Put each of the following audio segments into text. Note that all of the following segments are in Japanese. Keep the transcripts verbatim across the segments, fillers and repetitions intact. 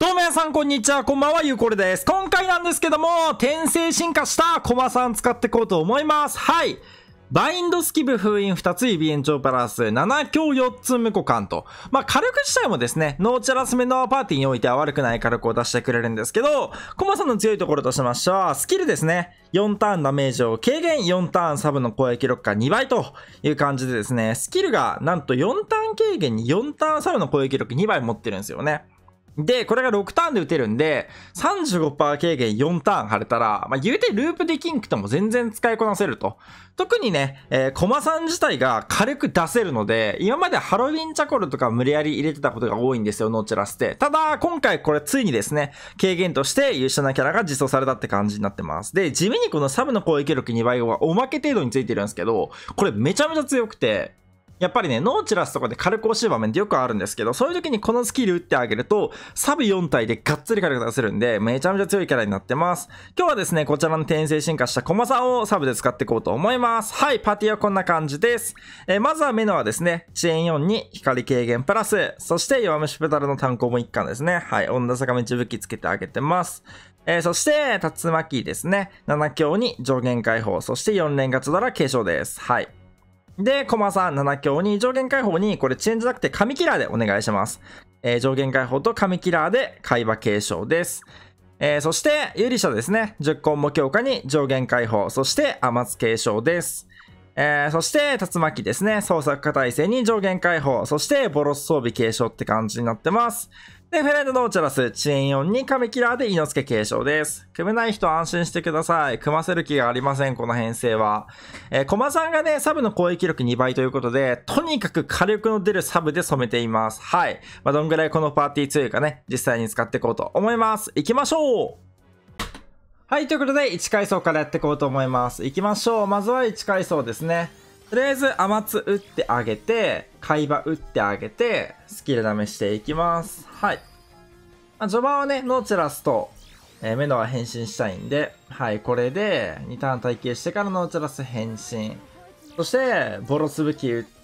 どうも皆さんこんにちは、こんばんは、ゆうこれです。今回なんですけども、転生進化したコマさん使っていこうと思います。はい。バインドスキブ封印ふたつ指延長プラスなな強よっつ無股間と。まあ、火力自体もですね、ノーチャラスメのパーティーにおいては悪くない火力を出してくれるんですけど、コマさんの強いところとしましては、スキルですね。よんターンダメージを軽減、よんターンサブの攻撃力がにばいという感じでですね、スキルがなんとよんターン軽減によんターンサブの攻撃力にばい持ってるんですよね。で、これがろくターンで打てるんで、さんじゅうごパーセント 軽減よんターン貼れたら、まあ、言うてループできんくとも全然使いこなせると。特にね、えー、コマさん自体が軽く出せるので、今までハロウィンチャコルとか無理やり入れてたことが多いんですよ、ノーチャラスって。ただ、今回これついにですね、軽減として優秀なキャラが実装されたって感じになってます。で、地味にこのサブの攻撃力にばいはおまけ程度についてるんですけど、これめちゃめちゃ強くて、やっぱりね、ノーチラスとかで火力欲しい場面ってよくあるんですけど、そういう時にこのスキル打ってあげると、サブよん体でがっつり火力出せるんで、めちゃめちゃ強いキャラになってます。今日はですね、こちらの転生進化したコマさんをサブで使っていこうと思います。はい、パーティーはこんな感じです。えー、まずはメノはですね、遅延よんに光軽減プラス、そして弱虫ペダルの単行本いっ貫ですね。はい、温度坂道武器つけてあげてます。えー、そして、竜巻ですね。なな強に上限解放、そしてよん連勝ドラ継承です。はい。で、コマさんなな強に上限解放に、これ遅延じゃなくて神キラーでお願いします。えー、上限解放と神キラーで海馬継承です。えー、そして、有利者ですね。じゅっコンボ強化に上限解放、そして天津継承です。えー、そして、竜巻ですね。創作家体制に上限解放、そしてボロス装備継承って感じになってます。で、フェレンドノーチャラス、遅延よんに神キラーで猪之助継承です。組めない人安心してください。組ませる気がありません、この編成は。えー、コマさんがね、サブの攻撃力にばいということで、とにかく火力の出るサブで染めています。はい。まあ、どんぐらいこのパーティー強いかね、実際に使っていこうと思います。行きましょう。はい、ということで、いち階層からやっていこうと思います。行きましょう。まずはいち階層ですね。とりあえず、天津打ってあげて、海馬打ってあげて、スキル試していきます。はい。まあ、序盤はね、ノーチャラスと、えー、メノは変身したいんで、はい、これで、にターン体系してからノーチャラス変身。そして、ボロス武器打って、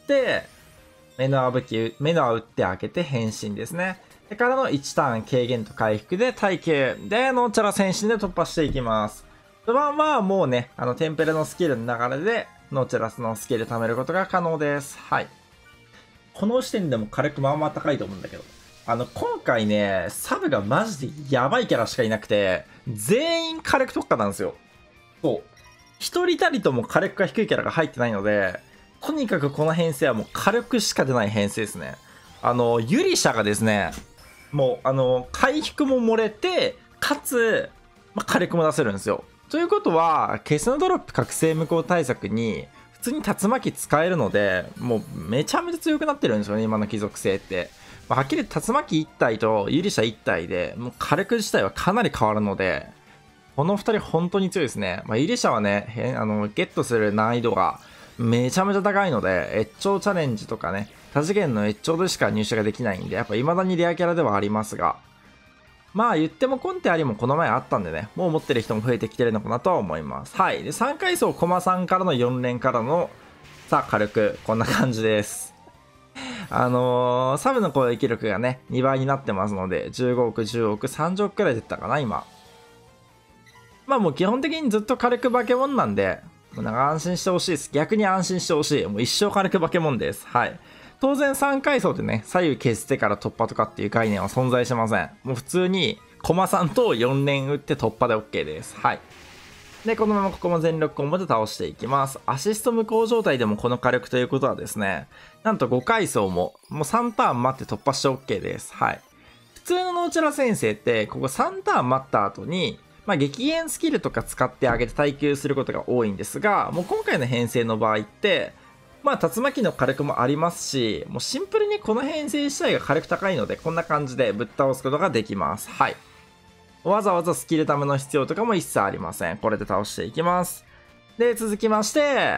メノア武器、メノア打ってあげて変身ですね。でからのいちターン軽減と回復で耐久。で、ノーチャラス変身で突破していきます。序盤はもうね、あの、テンペレのスキルの流れで、ノーチャラスのスキル貯めることが可能です。はい。この時点でも火力まあまあ高いと思うんだけど。あの、今回ね、サブがマジでやばいキャラしかいなくて、全員火力特化なんですよ。そう。一人たりとも火力が低いキャラが入ってないので、とにかくこの編成はもう火力しか出ない編成ですね。あの、ユリシャがですね、もう、あの、回復も漏れて、かつ、まあ、火力も出せるんですよ。ということは、ケスのドロップ覚醒無効対策に、普通に竜巻使えるので、もうめちゃめちゃ強くなってるんですよね、今の貴族性って。まあ、はっきり竜巻いち体とユリシャいち体で、もう火力自体はかなり変わるので、このふたり本当に強いですね。まあ、ユリシャはね、あの、ゲットする難易度がめちゃめちゃ高いので、越長チャレンジとかね、多次元の越長でしか入手ができないんで、やっぱ未だにレアキャラではありますが、まあ言ってもコンテありもこの前あったんでね、もう持ってる人も増えてきてるのかなとは思います。はい。で、さん階層コマさんからのよん連からの、さあ火力、こんな感じです。あのー、サブの攻撃力がね、にばいになってますので、じゅうごおく、じゅうおく、さんじゅうおくくらい出たかな、今。まあもう基本的にずっと火力化け物なんで、もうなんか安心してほしいです。逆に安心してほしい。もう一生火力化け物です。はい。当然さん階層でね、左右消してから突破とかっていう概念は存在しません。もう普通に、コマさんとよん連打って突破で OK です。はい。で、このままここも全力コンボで倒していきます。アシスト無効状態でもこの火力ということはですね、なんとご階層も、もうさんターン待って突破して OK です。はい。普通のノーチャラ先生って、ここさんターン待った後に、まあ、激減スキルとか使ってあげて耐久することが多いんですが、もう今回の編成の場合って、まあ、竜巻の火力もありますし、もうシンプルにこの編成自体が火力高いので、こんな感じでぶっ倒すことができます。はい。わざわざスキルための必要とかも一切ありません。これで倒していきます。で、続きまして、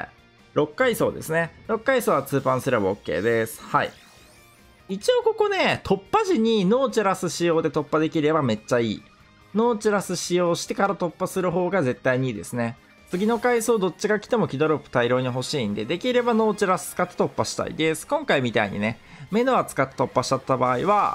ろっ階層ですね。ろっ階層はツーパンすれば OK です。はい。一応ここね、突破時にノーチャラス使用で突破できればめっちゃいい。ノーチャラス使用してから突破する方が絶対にいいですね。次の階層どっちが来てもキドロップ大量に欲しいんで、できればノーチャラス使って突破したいです。今回みたいにね、メノア使って突破しちゃった場合は、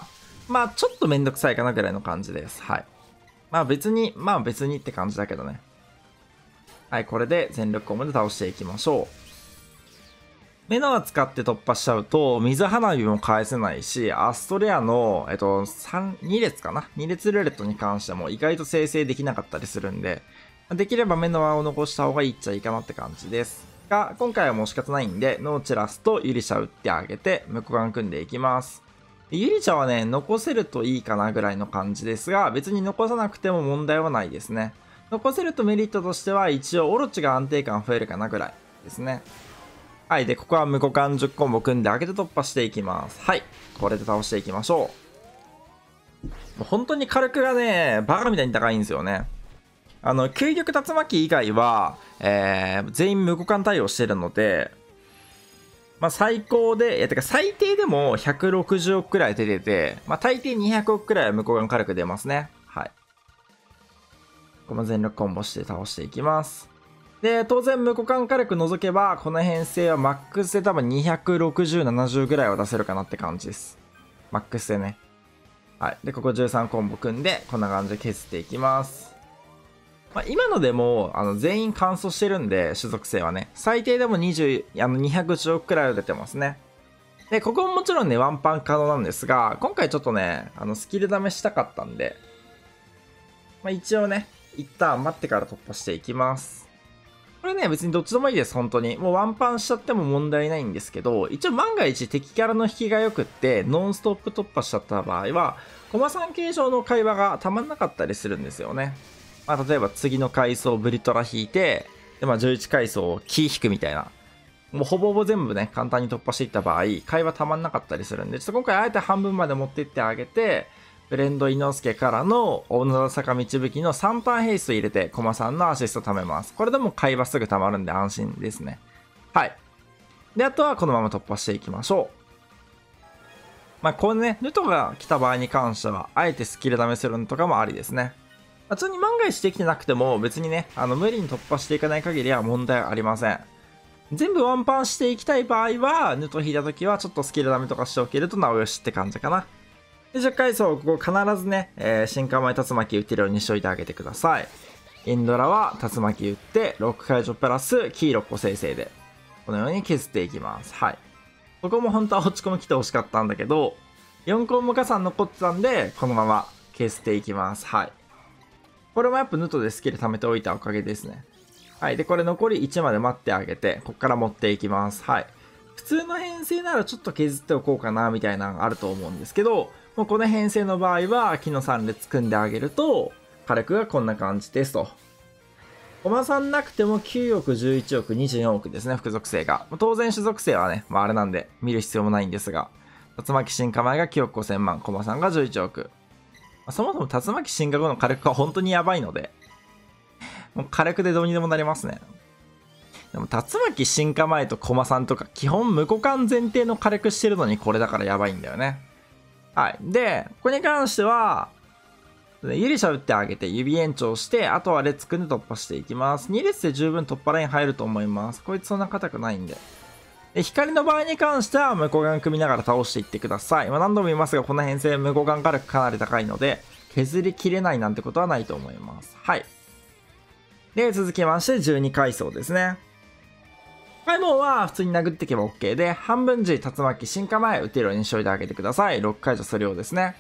まあ、ちょっとめんどくさいかなぐらいの感じです。はい。まあ別に、まあ別にって感じだけどね。はい、これで全力コンボで倒していきましょう。メノア使って突破しちゃうと、水花火も返せないし、アストレアの、えっと、さん、に列かな ?に 列ルーレットに関しても意外と生成できなかったりするんで、できればメノアを残した方がいいっちゃいいかなって感じです。が、今回はもう仕方ないんで、ノーチェラスとユリシャ打ってあげて、ムコガン組んでいきます。ユリシャはね、残せるといいかなぐらいの感じですが、別に残さなくても問題はないですね。残せるとメリットとしては、一応オロチが安定感増えるかなぐらいですね。はい。で、ここは無互換じゅっコンボ組んであげて突破していきます。はい。これで倒していきましょう。もう本当に火力がね、バカみたいに高いんですよね。あの、究極竜巻以外は、えー、全員無互換対応してるので、まあ最高で、いや、てか最低でもひゃくろくじゅうおくくらい出てて、まあ大抵にひゃくおくくらいは無互換火力出ますね。はい。この全力コンボして倒していきます。で、当然無互換火力除けば、この編成はマックスで多分にひゃくろくじゅう、ななじゅうぐらいは出せるかなって感じです。マックスでね。はい。で、ここじゅうさんコンボ組んで、こんな感じで削っていきます。まあ、今のでも、あの、全員乾燥してるんで、種族性はね。最低でもにじゅう、あの、にひゃくじゅうおくくらいは出てますね。で、ここももちろんね、ワンパン可能なんですが、今回ちょっとね、あの、スキル試したかったんで、まあ、一応ね、一旦待ってから突破していきます。これね、別にどっちでもいいです、本当に。もうワンパンしちゃっても問題ないんですけど、一応万が一敵キャラの引きが良くって、ノンストップ突破しちゃった場合は、コマさん形状の会話がたまんなかったりするんですよね。まあ、例えば次の階層ブリトラ引いて、で、まあ、じゅういち階層キー引くみたいな。もうほぼほぼ全部ね、簡単に突破していった場合、会話たまんなかったりするんで、ちょっと今回あえて半分まで持っていってあげて、ブレンド伊之助からの小野田坂導きのさんターンヘイスト入れて、コマさんのアシスト貯めます。これでも会話すぐ溜まるんで安心ですね。はい。で、あとはこのまま突破していきましょう。まあ、これね、ヌトが来た場合に関しては、あえてスキル試せるのとかもありですね。普通に万が一できてなくても別にね、あの無理に突破していかない限りは問題ありません。全部ワンパンしていきたい場合は、ヌト引いた時はちょっとスキルダメとかしておけるとなおよしって感じかな。で、じゅっ階層、ここ必ずね、えー、新構え竜巻打てるようにしといてあげてください。インドラは竜巻打って、ろく解除プラスキーろっこ生成で、このように削っていきます。はい。ここも本当は落ち込み来てほしかったんだけど、よんコンボ加算残ってたんで、このまま削っていきます。はい。これもやっぱヌトでスキル貯めておいたおかげですね。はい。で、これ残りいちまで待ってあげて、こっから持っていきます。はい。普通の編成ならちょっと削っておこうかな、みたいなのがあると思うんですけど、もうこの編成の場合は、木のさん列組んであげると、火力がこんな感じですと。コマさんなくてもきゅうおく、じゅういちおく、にじゅうよんおくですね、副属性が。当然種属性はね、まああれなんで、見る必要もないんですが、竜巻新構えがきゅうおくごせんまん、コマさんがじゅういちおく。そもそも竜巻進化後の火力が本当にやばいので、もう火力でどうにでもなりますね。でも竜巻進化前とコマさんとか基本無互換前提の火力してるのにこれだからやばいんだよね。はい。で、ここに関しては、ユリシャ打ってあげて指延長して、あとは列組んで突破していきます。に列で十分突破ライン入ると思います。こいつそんな硬くないんで。で、光の場合に関しては無互換組みながら倒していってください。まあ、何度も言いますが、この編成無互換火力かなり高いので、削りきれないなんてことはないと思います。はい。で、続きましてじゅうに階層ですね。はい、もうは普通に殴っていけば OK で、半分時竜巻進化前打てるようにしといてあげてください。ろく解除するようですね。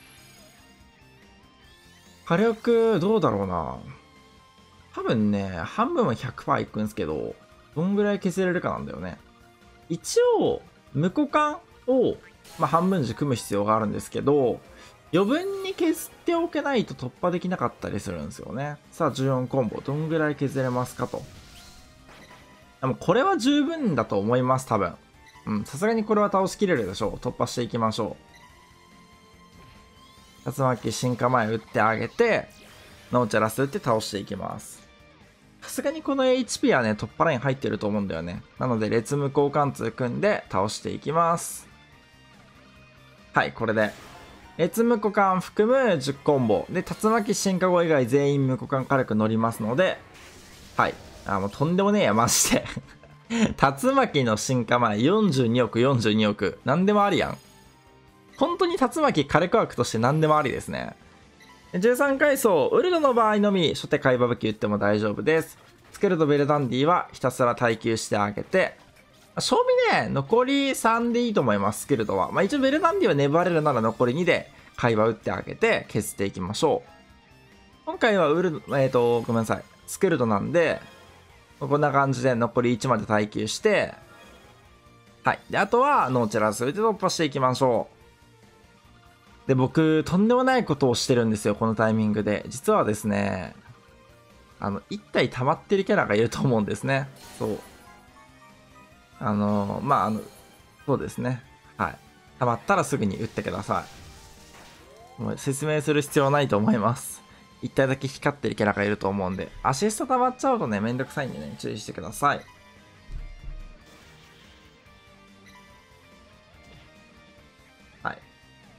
火力、どうだろうな。多分ね、半分は ひゃくパーセント いくんですけど、どんぐらい削れるかなんだよね。一応、無互換を、まあ、半分時組む必要があるんですけど、余分に削っておけないと突破できなかったりするんですよね。さあ、じゅうよんコンボ、どんぐらい削れますかと。でも、これは十分だと思います、多分。うん、さすがにこれは倒しきれるでしょう。突破していきましょう。竜巻進化前打ってあげて、ノーチャラス打って倒していきます。さすがにこの エイチピー はね、突破ライン入ってると思うんだよね。なので、列無交換通組んで倒していきます。はい、これで。列無交換含むじゅっコンボ。で、竜巻進化後以外全員無交換火力乗りますので、はい。あ、もうとんでもねえや、マジで。竜巻の進化前よんじゅうにおく、よんじゅうにおく。なんでもありやん。 本当に竜巻火力枠として何でもありですね。じゅうさん階層、ウルルの場合のみ初手海馬武器打っても大丈夫です。スケルとベルダンディはひたすら耐久してあげて、賞味ね、残りさんでいいと思います、スケルトは。まあ一応ベルダンディは粘れるなら残りにで海馬打ってあげて削っていきましょう。今回はウル、えっと、ごめんなさい。スケルトなんで、こんな感じで残りいちまで耐久して、はい。で、あとはノーチェラスで突破していきましょう。で、僕、とんでもないことをしてるんですよ、このタイミングで。実はですね、あの、いち体溜まってるキャラがいると思うんですね。そう。あの、まあ、あの、そうですね。はい。溜まったらすぐに打ってください。もう説明する必要ないと思います。いち体だけ光ってるキャラがいると思うんで、アシスト溜まっちゃうとね、めんどくさいんでね、注意してください。はい。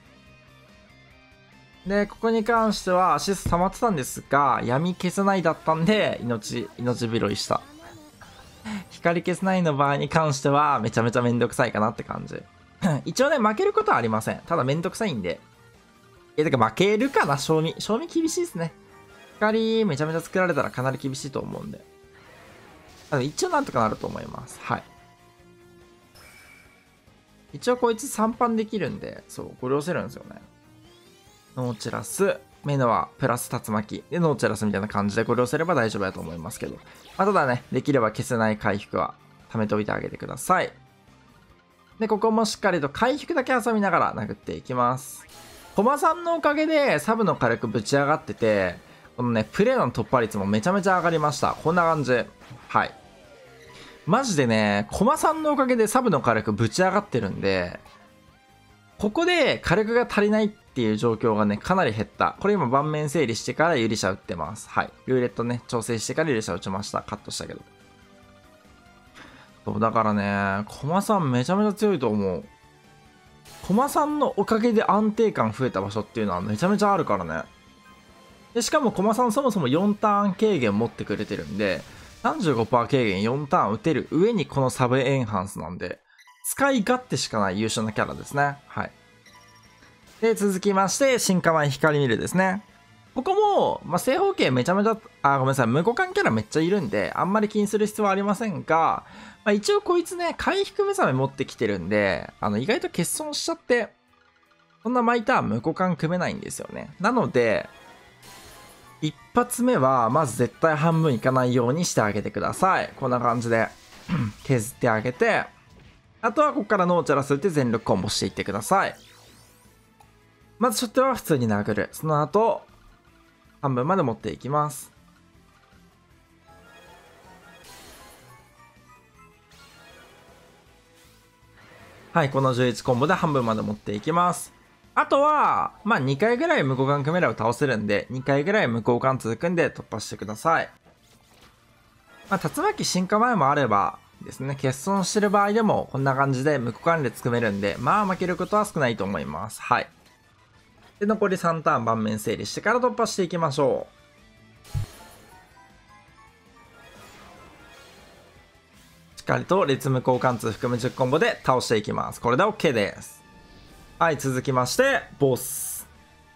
で、ここに関してはアシスト溜まってたんですが、闇消せないだったんで、命、命拾いした。光消せないの場合に関しては、めちゃめちゃめんどくさいかなって感じ。一応ね、負けることはありません。ただめんどくさいんで。え、てか負けるかな、賞味。賞味厳しいですね。光めちゃめちゃ作られたらかなり厳しいと思うんで。一応なんとかなると思います。はい。一応こいつさんパンできるんで、そう、これ押せるんですよね。ノーチェラス、メノア、プラス竜巻。で、ノーチェラスみたいな感じでこれを押せれば大丈夫だと思いますけど。まあ、ただね、できれば消せない回復は貯めておいてあげてください。で、ここもしっかりと回復だけ遊びながら殴っていきます。コマさんのおかげでサブの火力ぶち上がってて、このね、プレイの突破率もめちゃめちゃ上がりました。こんな感じ。はい。マジでね、コマさんのおかげでサブの火力ぶち上がってるんで、ここで火力が足りないっていう状況がね、かなり減った。これ今盤面整理してからユリシャ打ってます。はい。ルーレットね、調整してからユリシャ打ちました。カットしたけど。そう、だからね、コマさんめちゃめちゃ強いと思う。コマさんのおかげで安定感増えた場所っていうのはめちゃめちゃあるからね。で、しかもコマさんそもそもよんターン軽減持ってくれてるんで、さんじゅうごパーセント 軽減よんターン打てる上にこのサブエンハンスなんで、使い勝手しかない優秀なキャラですね。はい。で、続きまして、進化前光見るですね。ここも、まあ、正方形めちゃめちゃ、あ、ごめんなさい、無互換キャラめっちゃいるんで、あんまり気にする必要はありませんが、まあ、一応こいつね、回復目覚め持ってきてるんで、あの、意外と欠損しちゃって、そんな巻いた無互換組めないんですよね。なので、一発目は、まず絶対半分いかないようにしてあげてください。こんな感じで、削ってあげて、あとはここからノーチャラス打って全力コンボしていってください。まず初手は普通に殴る。その後、半分まで持っていきます。はい、このじゅういちコンボで半分まで持っていきます。あとは、まあにかいぐらい無互換カメラを倒せるんで、にかいぐらい無交換続くんで突破してください。まあ、竜巻進化前もあればですね、欠損してる場合でもこんな感じで無交換列組めるんで、まあ負けることは少ないと思います。はい。で、残りさんターン盤面整理してから突破していきましょう。しっかりと列無交換通含むじゅうコンボで倒していきます。これで OK です。はい、続きまして、ボス。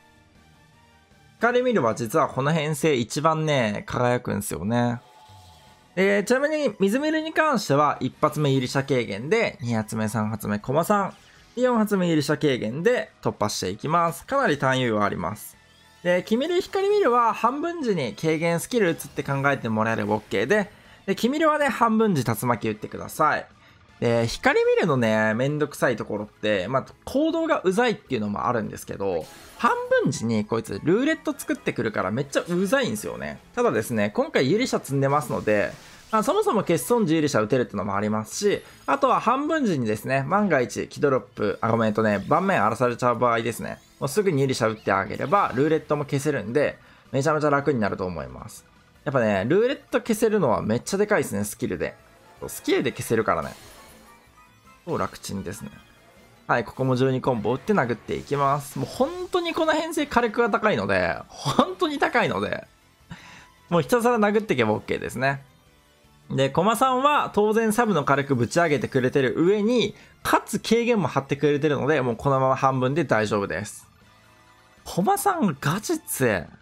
光見るは実はこの編成一番ね、輝くんですよね。えー、ちなみに、水見るに関しては、一発目ユリシャ軽減で、二発目、三発目、コマさん、よん発目ユリシャ軽減で突破していきます。かなり単優はあります。で、キミル光見るは半分時に軽減スキル打つって考えてもらえれば OK で、で、キミルはね、半分時竜巻打ってください。で、光見るのね、めんどくさいところって、まあ、行動がうざいっていうのもあるんですけど、半分時にこいつルーレット作ってくるからめっちゃうざいんですよね。ただですね、今回ユリシャ積んでますので、まあ、そもそも欠損時ユリシャ打てるってのもありますし、あとは半分時にですね、万が一、キドロップ、あ、ごめんとね、盤面荒らされちゃう場合ですね、もうすぐにユリシャ打ってあげれば、ルーレットも消せるんで、めちゃめちゃ楽になると思います。やっぱね、ルーレット消せるのはめっちゃでかいですね、スキルで。スキルで消せるからね。超楽ちんですね。はい、ここもじゅうにコンボ打って殴っていきます。もう本当にこの編成火力が高いので、本当に高いので、もうひたすら殴っていけば OK ですね。 で、コマさんは当然サブの火力ぶち上げてくれてる上に、かつ軽減も張ってくれてるので、もうこのまま半分で大丈夫です。コマさんガチ強え。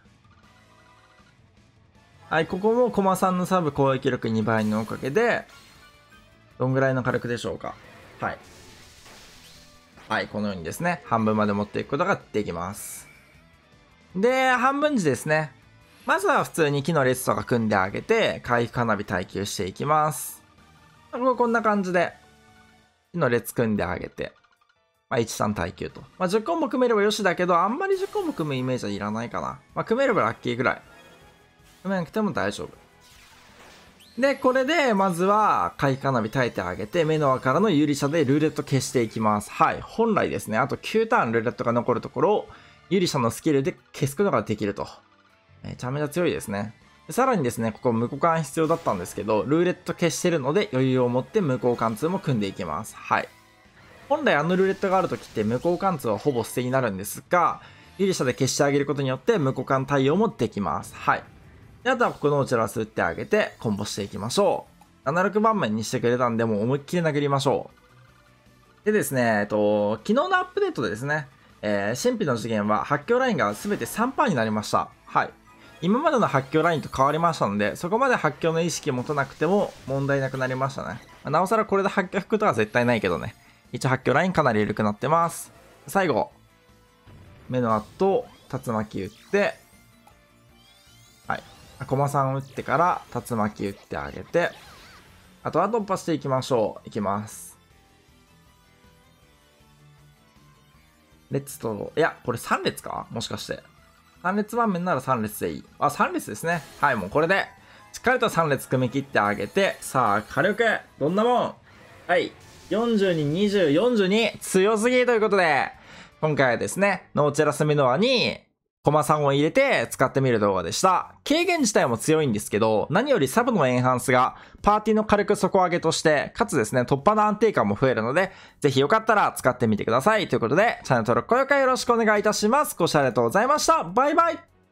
はい、ここもコマさんのサブ攻撃力にばいのおかげで、どんぐらいの火力でしょうか。はい。はい、このようにですね、半分まで持っていくことができます。で、半分時ですね。まずは普通に木の列とか組んであげて、回復花火耐久していきます。こんな感じで、木の列組んであげて、まあ、いち、さん耐久と。まあ、じゅっこんも組めればよしだけど、あんまりじゅっこんも組むイメージはいらないかな。まあ、組めればラッキーぐらい。組めなくても大丈夫。で、これで、まずは、回復花火耐えてあげて、目の輪からの有利者でルーレット消していきます。はい。本来ですね、あときゅうターンルーレットが残るところを、有利者のスキルで消すことができると。めちゃめちゃ強いですね。さらにですね、ここ無効貫必要だったんですけど、ルーレット消してるので余裕を持って無効貫通も組んでいきます。はい。本来あのルーレットがあるときって無効貫通はほぼ捨てになるんですが、有利者で消してあげることによって無効貫対応もできます。はい。で、あとはここのオチラス打ってあげてコンボしていきましょう。ななじゅうろく番面にしてくれたんで、もう思いっきり殴りましょう。でですね、えっと、昨日のアップデートでですね、えー、神秘の次元は発狂ラインが全て さんパーセント になりました。はい。今までの発狂ラインと変わりましたので、そこまで発狂の意識持たなくても問題なくなりましたね。なおさらこれで発狂吹くことは絶対ないけどね。一応発狂ラインかなり緩くなってます。最後、目の後、竜巻打って、はい。コマさん打ってから竜巻打ってあげて、あとは突破していきましょう。いきます。列と、いや、これさん列かもしかして。さん列番面ならさん列でいい。あ、さん列ですね。はい、もうこれで、しっかりとさん列組み切ってあげて、さあ、火力、どんなもんはい。よんじゅうに、にじゅう、よんじゅうに、強すぎということで、今回はですね、ノーチェラスミノアに、コマさんを入れて使ってみる動画でした。軽減自体も強いんですけど、何よりサブのエンハンスがパーティーの火力底上げとして、かつですね、突破の安定感も増えるので、ぜひよかったら使ってみてください。ということで、チャンネル登録、高評価よろしくお願いいたします。ご視聴ありがとうございました。バイバイ。